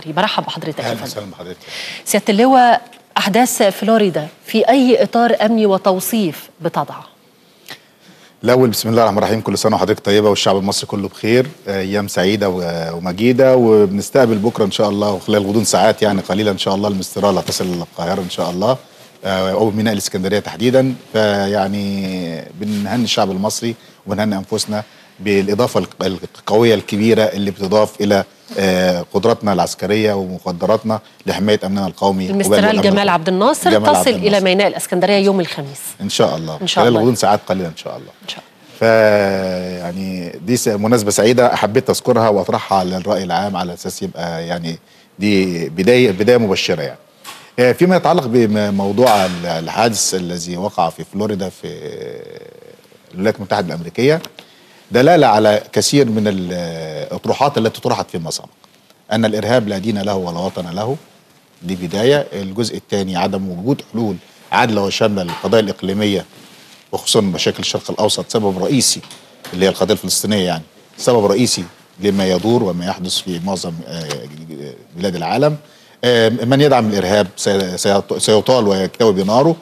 المصري. برحب بحضرتك يا فندم. اهلا وسهلا بحضرتك. سياده اللواء، احداث فلوريدا في اي اطار امني وتوصيف بتضع؟ الاول بسم الله الرحمن الرحيم، كل سنه وحضرتك طيبه والشعب المصري كله بخير. ايام سعيده ومجيده، وبنستقبل بكره ان شاء الله وخلال غضون ساعات يعني قليله ان شاء الله المستراه اللي هتصل للقاهره ان شاء الله، او ميناء الاسكندريه تحديدا. فيعني بنهني الشعب المصري وبنهني انفسنا بالاضافه القويه الكبيره اللي بتضاف الى قدراتنا العسكريه ومقدراتنا لحمايه امننا القومي. المسترال جمال عبد الناصر تصل الى ميناء الاسكندريه يوم الخميس ان شاء الله، ان شاء الله خلال غضون ساعات قليله ان شاء الله. ان شاء الله. يعني دي مناسبه سعيده حبيت اذكرها واطرحها للراي العام على اساس يبقى يعني دي بدايه مبشره يعني. فيما يتعلق بموضوع الحادث الذي وقع في فلوريدا في الولايات المتحده الامريكيه، دلاله على كثير من الاطروحات التي طرحت فيما سبق، ان الارهاب لا دين له ولا وطن له. دي بدايه. الجزء الثاني عدم وجود حلول عادله وشامله للقضايا الاقليميه وخصوصا مشاكل الشرق الاوسط سبب رئيسي، اللي هي القضيه الفلسطينيه يعني سبب رئيسي لما يدور وما يحدث في معظم بلاد العالم. من يدعم الارهاب سيطال ويكتوي بناره.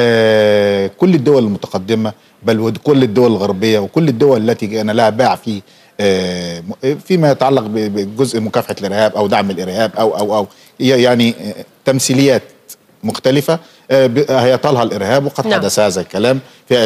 كل الدول المتقدمه بل كل الدول الغربيه وكل الدول التي كان لها باع في فيما يتعلق بجزء مكافحه الارهاب او دعم الارهاب او يعني تمثيليات مختلفه هيطالها الارهاب، وقد حدث هذا الكلام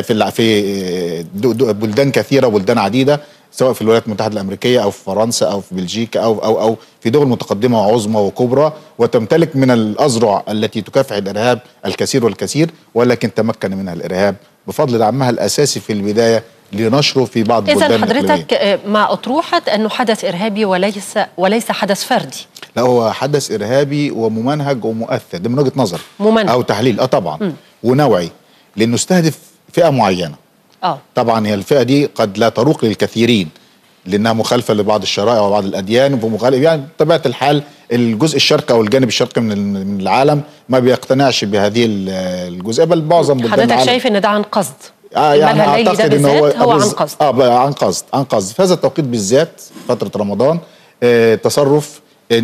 في بلدان كثيره وبلدان عديده، سواء في الولايات المتحده الامريكيه او في فرنسا او في بلجيكا او في دول متقدمه وعظمى وكبرى وتمتلك من الاذرع التي تكافح الارهاب الكثير والكثير، ولكن تمكن منها الارهاب بفضل دعمها الاساسي في البدايه لنشره في بعض البلدان. إذن حضرتك مع أطروحة أنه حدث إرهابي وليس حدث فردي؟ لا، هو حدث إرهابي وممنهج ومؤثر، ده من وجهة نظر أو تحليل طبعا ونوعي، لأنه استهدف فئة معينة. طبعا هي الفئة دي قد لا تروق للكثيرين لأنها مخالفة لبعض الشرائع وبعض الأديان، يعني بطبيعة الحال الجزء الشرقي أو الجانب الشرقي من العالم ما بيقتنعش بهذه الجزئية، بل معظم بلدان العالم. حضرتك شايف أن ده عن قصد؟ يعني اعتقد ان هو عن قصد. عن قصد في هذا التوقيت بالذات فتره رمضان. تصرف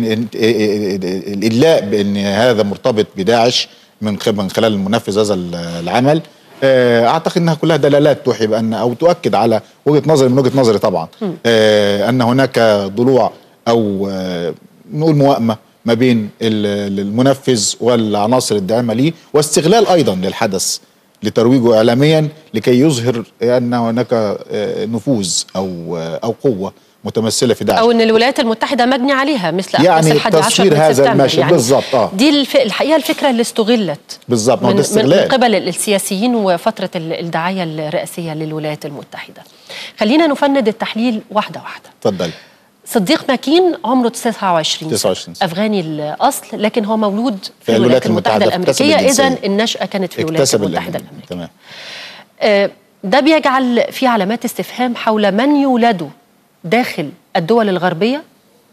الادلاء بان هذا مرتبط بداعش من خلال المنفذ هذا العمل. اعتقد انها كلها دلالات توحي بان او تؤكد على وجهه نظري من وجهه نظري طبعا ان هناك ضلوع او نقول موائمه ما بين المنفذ والعناصر الداعمه ليه، واستغلال ايضا للحدث لترويجه اعلاميا لكي يظهر ان هناك نفوذ او قوه متمثله في داعش، او ان الولايات المتحده مجني عليها مثل يعني تصوير هذا المشهد يعني بالظبط. دي الحقيقه الفكره اللي استغلت بالظبط من قبل السياسيين وفتره الدعايه الرئاسيه للولايات المتحده. خلينا نفند التحليل واحده واحده. اتفضل. صديق ماكين عمره 29 سنة، أفغاني الأصل، لكن هو مولود في الولايات المتحدة الأمريكية، إذن النشأة كانت في الولايات المتحدة الأمريكية. تمام. ده بيجعل في علامات استفهام حول من يولدوا داخل الدول الغربية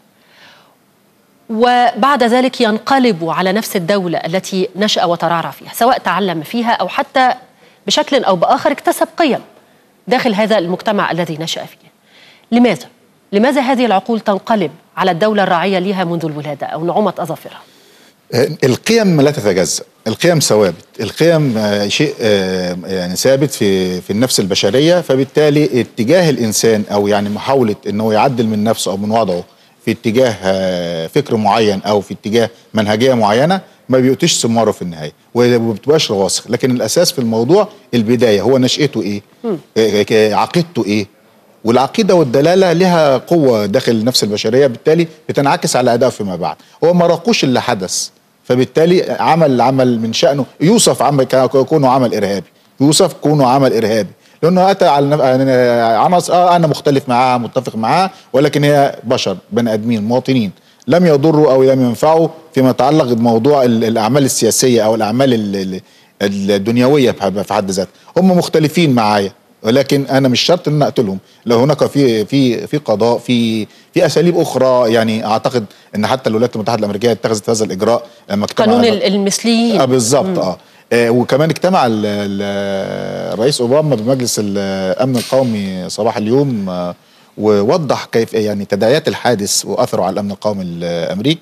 وبعد ذلك ينقلبوا على نفس الدولة التي نشأ وترعرع فيها، سواء تعلم فيها أو حتى بشكل أو بآخر اكتسب قيم داخل هذا المجتمع الذي نشأ فيه. لماذا هذه العقول تنقلب على الدولة الراعية لها منذ الولادة أو نعومة أظافرها؟ القيم لا تتجزأ، القيم ثوابت، القيم شيء يعني ثابت في النفس البشرية، فبالتالي اتجاه الإنسان أو يعني محاولة أنه يعدل من نفسه أو من وضعه في اتجاه فكر معين أو في اتجاه منهجية معينة ما بيؤتيش ثماره في النهاية وما بتبقاش راسخ، لكن الأساس في الموضوع البداية، هو نشأته إيه؟ عقيدته إيه؟ والعقيدة والدلالة لها قوة داخل النفس البشرية، بالتالي بتنعكس على أداءه فيما بعد. هو ما راقوش اللي حدث، فبالتالي عمل من شأنه يوصف كونه عمل إرهابي، يوصف كونه عمل إرهابي، لأنه أتى على عناصر أنا مختلف معاها متفق معاها، ولكن هي بشر بني آدمين مواطنين لم يضروا أو لم ينفعوا فيما يتعلق بموضوع الأعمال السياسية أو الأعمال الدنيوية في حد ذاتها. هم مختلفين معايا، ولكن انا مش شرط ان اقتلهم، لو هناك في قضاء في اساليب اخرى. يعني اعتقد ان حتى الولايات المتحده الامريكيه اتخذت هذا الاجراء لما قانون المثليين. بالظبط. وكمان اجتمع الرئيس اوباما بمجلس الامن القومي صباح اليوم ووضح كيف يعني تداعيات الحادث واثره على الامن القومي الامريكي،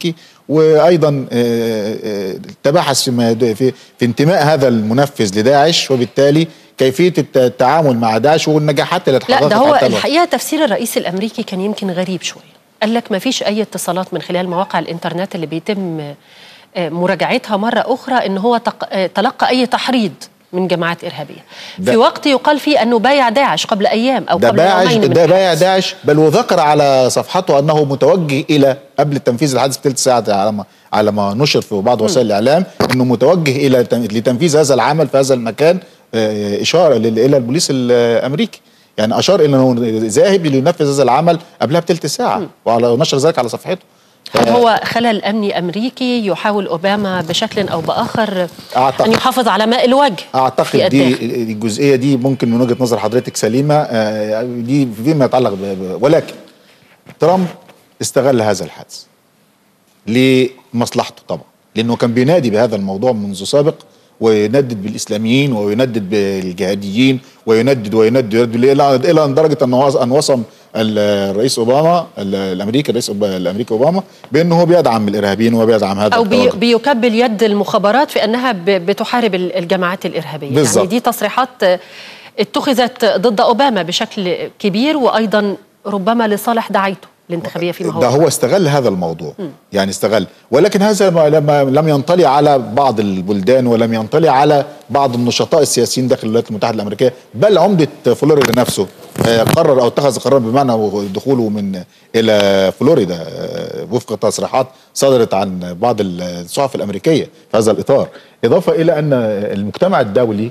وايضا تبحث في انتماء هذا المنفذ لداعش، وبالتالي كيفيه التعامل مع داعش والنجاحات اللي لا، ده هو الحقيقه تفسير الرئيس الامريكي كان يمكن غريب شويه. قال لك ما فيش اي اتصالات من خلال مواقع الانترنت اللي بيتم مراجعتها مره اخرى ان هو تلقى اي تحريض من جماعات إرهابية في وقت يقال فيه أنه بايع داعش قبل أيام أو قبل يومين. ده بايع داعش، بل وذكر على صفحته أنه متوجه إلى قبل تنفيذ الحادث بثلث ساعة على ما نشر في بعض وسائل الإعلام أنه متوجه إلى لتنفيذ هذا العمل في هذا المكان، إشارة إلى البوليس الأمريكي. يعني أشار إلى أنه ذاهب لينفذ هذا العمل قبلها بثلث ساعة، وعلى نشر ذلك على صفحته. هل هو خلل أمني أمريكي يحاول أوباما بشكل أو بآخر أن يحافظ على ماء الوجه؟ أعتقد دي الجزئية دي ممكن من وجهة نظر حضرتك سليمة، دي فيما يتعلق ولكن ترامب استغل هذا الحادث لمصلحته طبعا، لأنه كان بينادي بهذا الموضوع منذ سابق، ويندد بالإسلاميين ويندد بالجهاديين ويندد إلى أن درجة أن وصم الرئيس أوباما الرئيس الأمريكي أوباما بأنه هو بيدعم الإرهابيين وبيدعم هذا أو بيكبل يد المخابرات في أنها بتحارب الجماعات الإرهابية بالزبط. يعني دي تصريحات اتخذت ضد أوباما بشكل كبير، وأيضا ربما لصالح دعايته الانتخابية فيما هو ده هو استغل هذا الموضوع. يعني استغل، ولكن هذا لم ينطلي على بعض البلدان ولم ينطلي على بعض النشطاء السياسيين داخل الولايات المتحدة الأمريكية، بل عمدة فلوريدا نفسه قرر أو اتخذ قرار بمعنى دخوله إلى فلوريدا وفق تصريحات صدرت عن بعض الصحف الأمريكية في هذا الإطار، إضافة إلى أن المجتمع الدولي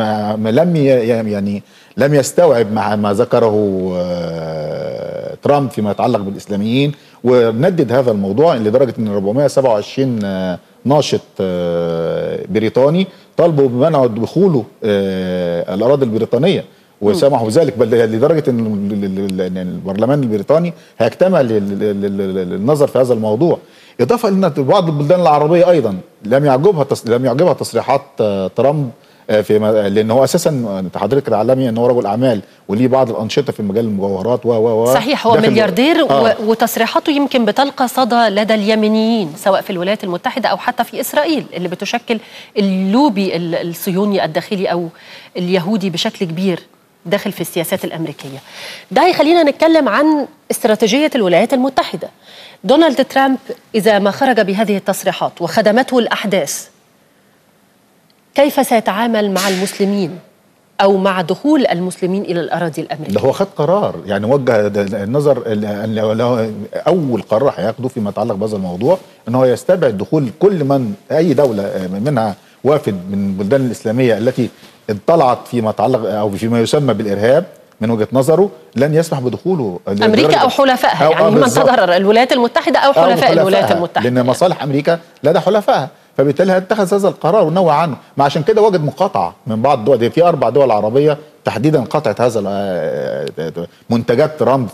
لم يستوعب مع ما ذكره ترامب فيما يتعلق بالإسلاميين، وندد هذا الموضوع لدرجة أن 427 ناشط بريطاني طالبوا بمنع دخوله الأراضي البريطانية وسمحوا بذلك، بل لدرجة أن البرلمان البريطاني هيجتمع للنظر في هذا الموضوع. إضافة إلى أن بعض البلدان العربية أيضا لم يعجبها تصريحات ترامب، لان هو اساسا حضرتك تعلمي ان هو رجل اعمال وليه بعض الانشطه في مجال المجوهرات صحيح، هو ملياردير وتصريحاته يمكن بتلقى صدى لدى اليمنيين سواء في الولايات المتحده او حتى في اسرائيل اللي بتشكل اللوبي الصهيوني الداخلي او اليهودي بشكل كبير داخل في السياسات الامريكيه. ده هيخلينا نتكلم عن استراتيجيه الولايات المتحده. دونالد ترامب اذا ما خرج بهذه التصريحات وخدمته الاحداث، كيف سيتعامل مع المسلمين أو مع دخول المسلمين إلى الأراضي الأمريكية؟ ده هو خد قرار، يعني وجه النظر أول قرار هياخده فيما يتعلق بهذا الموضوع أنه هو يستبعد دخول كل من أي دولة منها وافد من البلدان الإسلامية التي اطلعت فيما يتعلق أو فيما يسمى بالإرهاب. من وجهة نظره لن يسمح بدخوله أمريكا أو حلفائها، يعني من تضرر الولايات المتحدة أو حلفاء الولايات المتحدة، لأن مصالح أمريكا لدى حلفائها، فبالتالي اتخذ هذا القرار ونوع عنه. ما عشان كده وجد مقاطعه من بعض الدول، دي في 4 دول عربيه تحديدا قطعت هذا منتجات ترامب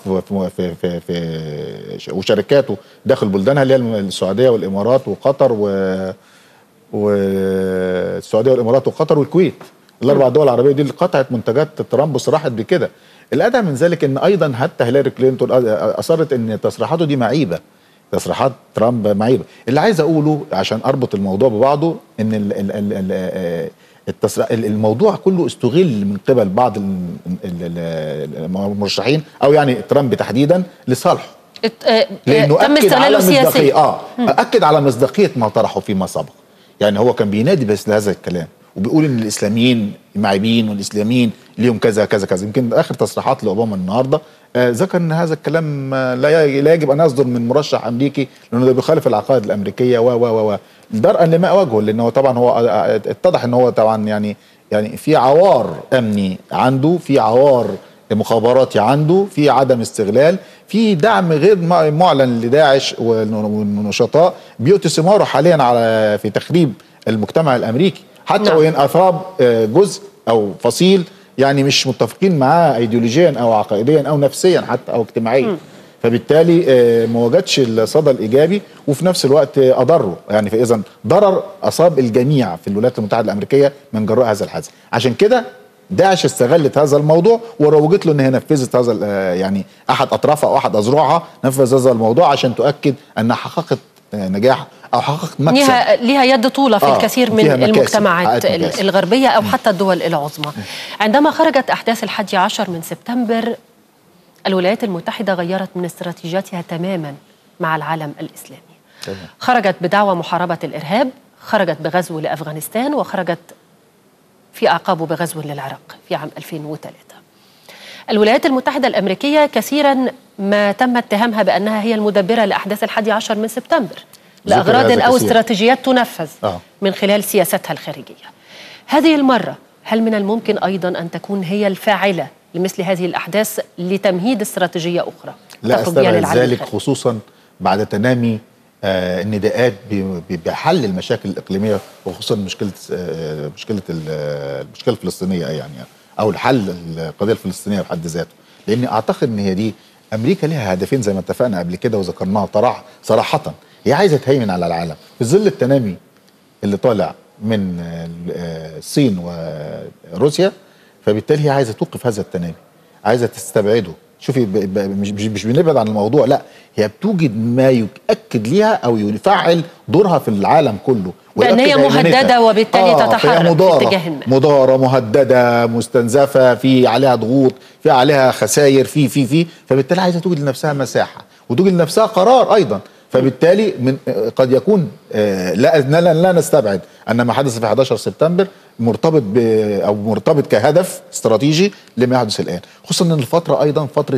في وشركاته داخل بلدانها اللي هي السعوديه والامارات وقطر والسعوديه والامارات وقطر والكويت. ال4 دول العربيه دي اللي قطعت منتجات ترامب وصرحت بكده. الادهى من ذلك ان ايضا حتى هيلاري كلينتون اصرت ان تصريحاته دي معيبه، تصريحات ترامب معيبه. اللي عايز اقوله عشان اربط الموضوع ببعضه ان الموضوع كله استغل من قبل بعض المرشحين او يعني ترامب تحديدا لصالحه، لانه اكد على مصداقيه اكد على مصداقيه ما طرحه فيما سبق. يعني هو كان بينادي بس لهذا الكلام وبيقول ان الاسلاميين معيبين والاسلاميين ليهم كذا كذا كذا. يمكن اخر تصريحات لاوباما النهارده ذكر ان هذا الكلام لا يجب ان يصدر من مرشح امريكي لانه ده بيخالف العقائد الامريكيه و درءا لما وجهه، لانه طبعا هو اتضح ان هو طبعا يعني في عوار امني عنده، في عوار مخابراتي عنده، في عدم استغلال، في دعم غير معلن لداعش والنشطاء بيؤتي ثماره حاليا في تخريب المجتمع الامريكي، حتى وان اثاب جزء او فصيل يعني مش متفقين معاه ايديولوجيا او عقائديا او نفسيا حتى او اجتماعيا. فبالتالي ما وجدش الصدى الايجابي وفي نفس الوقت اضره، يعني فاذا ضرر اصاب الجميع في الولايات المتحده الامريكيه من جراء هذا الحادث. عشان كده داعش استغلت هذا الموضوع وروجت له ان هي نفذت هذا يعني احد اطرافها او احد اذرعها نفذ هذا الموضوع عشان تؤكد انها حققت نجاح او حققت مكسب. ليها يد طولة في الكثير من المجتمعات الغربية او حتى الدول العظمى. عندما خرجت احداث 11 من سبتمبر، الولايات المتحدة غيرت من استراتيجيتها تماما مع العالم الإسلامي. خرجت بدعوى محاربة الإرهاب، خرجت بغزو لأفغانستان، وخرجت في أعقابه بغزو للعراق في عام 2003. الولايات المتحدة الأمريكية كثيرا ما تم اتهامها بأنها هي المدبرة لأحداث 11 من سبتمبر لأغراض أو استراتيجيات تنفذ من خلال سياستها الخارجية. هذه المرة هل من الممكن أيضا أن تكون هي الفاعلة لمثل هذه الأحداث لتمهيد استراتيجية أخرى؟ لا أستبعد ذلك، خصوصا بعد تنامي النداءات بحل المشاكل الإقليمية، وخصوصا مشكلة الفلسطينية يعني، أو الحل القضية الفلسطينية بحد ذاته. لأني أعتقد أن هي دي أمريكا لها هدفين زي ما اتفقنا قبل كده وذكرناها صراحة. هي عايزة تهيمن على العالم في ظل التنامي اللي طالع من الصين وروسيا، فبالتالي هي عايزة توقف هذا التنامي، عايزة تستبعده. شوفي مش بنبعد عن الموضوع، لا هي بتوجد ما يؤكد ليها او يفعل دورها في العالم كله، لان هي مهدده وبالتالي تتحرك في اتجاه ما. مضاره، مهدده، مستنزفه، في عليها ضغوط، في عليها خسائر، فبالتالي عايزه توجد لنفسها مساحه وتوجد لنفسها قرار ايضا. فبالتالي قد يكون لا نستبعد ان ما حدث في 11 سبتمبر مرتبط كهدف استراتيجي لما يحدث الان، خصوصا ان الفتره ايضا فتره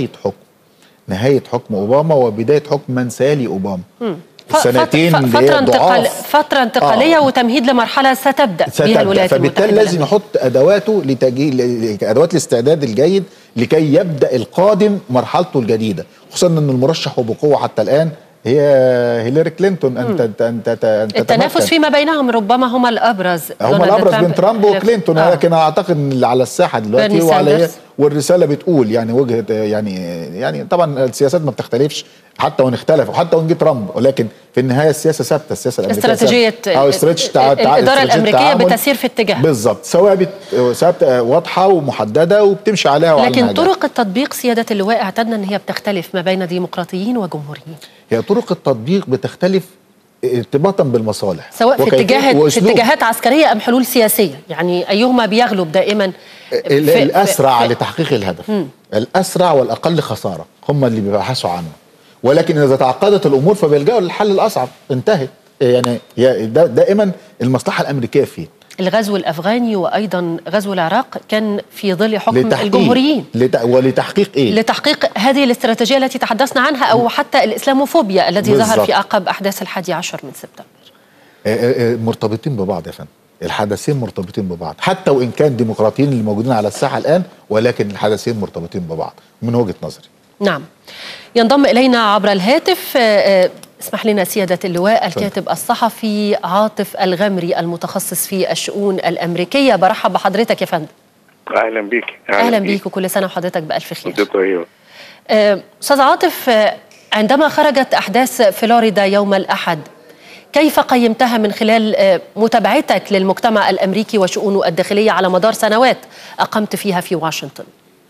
نهايه حكم اوباما وبدايه حكم من سيلي اوباما. السنتين فتره انتقاليه وتمهيد لمرحله ستبدا بها الولايات المتحده. فبالتالي لازم يحط ادواته ادوات الاستعداد الجيد لكي يبدا القادم مرحلته الجديده، خصوصا ان المرشح وبقوه حتى الان هي هيلاري كلينتون. التنافس فيما بينهم ربما هما الابرز بين ترامب وكلينتون. لكن اعتقد ان اللي على الساحه دلوقتي هو والرساله بتقول يعني وجهه يعني طبعا السياسات ما بتختلفش حتى وان اختلفوا، حتى وان جه ترامب، ولكن في النهايه السياسه ثابته، السياسه الامريكيه استراتيجيه الاداره الامريكيه بتسير في اتجاه بالظبط ثابته واضحه ومحدده وبتمشي عليها. لكن طرق التطبيق سياده اللواء اعتدنا ان هي بتختلف ما بين ديمقراطيين وجمهوريين. هي طرق التطبيق بتختلف ارتباطا بالمصالح، سواء في اتجاهات عسكريه ام حلول سياسيه، يعني ايهما بيغلب دائما؟ الاسرع لتحقيق الهدف، الاسرع والاقل خساره هم اللي بيبحثوا عنه، ولكن اذا تعقدت الامور فبيلجأوا للحل الاصعب. انتهت يعني دائما المصلحه الامريكيه فيه. الغزو الافغاني وايضا غزو العراق كان في ظل حكم الجمهوريين ولتحقيق ايه؟ لتحقيق هذه الاستراتيجيه التي تحدثنا عنها، او حتى الاسلاموفوبيا الذي ظهر في اعقاب احداث 11 من سبتمبر. مرتبطين ببعض يا فندم، الحدثين مرتبطين ببعض، حتى وان كان ديمقراطيين اللي موجودين على الساحه الان، ولكن الحدثين مرتبطين ببعض من وجهه نظري. نعم. ينضم الينا عبر الهاتف اسمح لنا سيادة اللواء الكاتب الصحفي عاطف الغمري المتخصص في الشؤون الأمريكية. برحب بحضرتك يا فندم. أهلا بيك. أهلا بيك وكل سنة وحضرتك بألف خير. انت طيب. أستاذ عاطف، عندما خرجت أحداث فلوريدا يوم الأحد كيف قيمتها من خلال متابعتك للمجتمع الأمريكي وشؤونه الداخلية على مدار سنوات أقمت فيها في واشنطن؟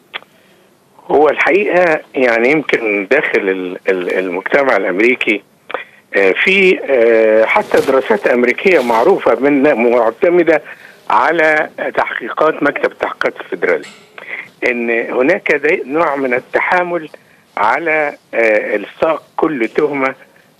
هو الحقيقة يعني يمكن داخل المجتمع الأمريكي في حتى دراسات أمريكية معروفة معتمدة على تحقيقات مكتب التحقيقات الفيدرالي، إن هناك نوع من التحامل على إلصاق كل تهمة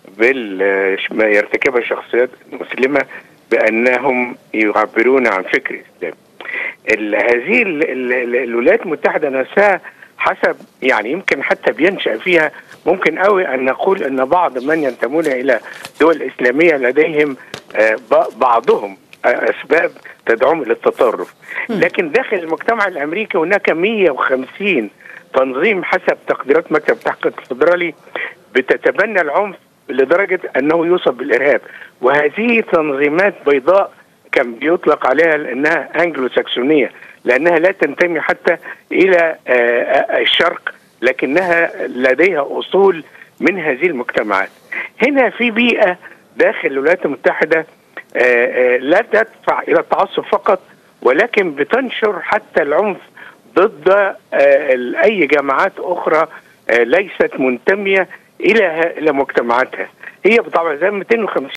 ما يرتكبها الشخصيات المسلمة بأنهم يعبرون عن فكر إسلامي. هذه الولايات المتحدة نفسها حسب يعني يمكن حتى بينشأ فيها ممكن قوي أن نقول أن بعض من ينتمون إلى دول إسلامية لديهم بعضهم أسباب تدعم إلى التطرف، لكن داخل المجتمع الأمريكي هناك 150 تنظيم حسب تقديرات مكتب التحقيقات الفيدرالي بتتبنى العنف لدرجة أنه يوصف بالإرهاب، وهذه تنظيمات بيضاء كان بيطلق عليها أنها أنجلو ساكسونية، لأنها لا تنتمي حتى إلى الشرق، لكنها لديها أصول من هذه المجتمعات. هنا في بيئة داخل الولايات المتحدة لا تدفع إلى التعصب فقط، ولكن بتنشر حتى العنف ضد أي جماعات أخرى ليست منتمية إلى مجتمعاتها. هي بطبع زي 250